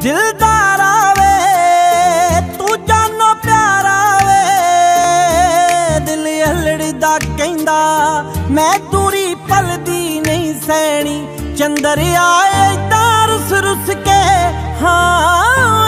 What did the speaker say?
दिलदारा वे तू जानो प्यारा वे, दिल हलड़ी दा कहंदा मैं दूरी पलदी नहीं सहनी, चंदर आए रुस रुस के हाँ